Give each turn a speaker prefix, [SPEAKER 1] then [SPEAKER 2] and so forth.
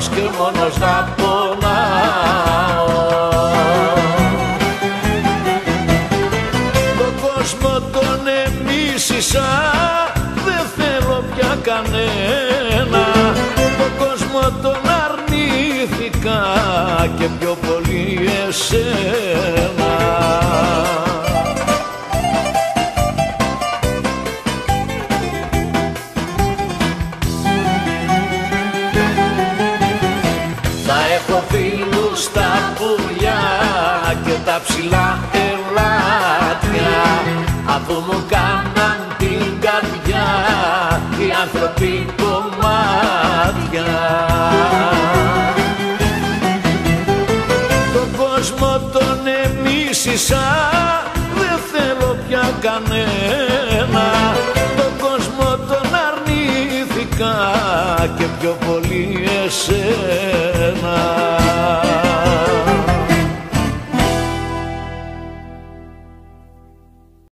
[SPEAKER 1] μόνος και μόνος να πονάω. Τον κόσμο τον εμίσησα, δεν θέλω πια κανένα. Τον κόσμο τον αρνήθηκα και πιο πολύ εσένα. Φίλους στα πουλιά και τα ψηλά ελάτια, αφού μου κάναν την καρδιά οι άνθρωποι κομμάτια. Τον κόσμο τον εμίσησα, δεν θέλω πια κανένα. Τον κόσμο τον αρνήθηκα και πιο πολύ εσένα.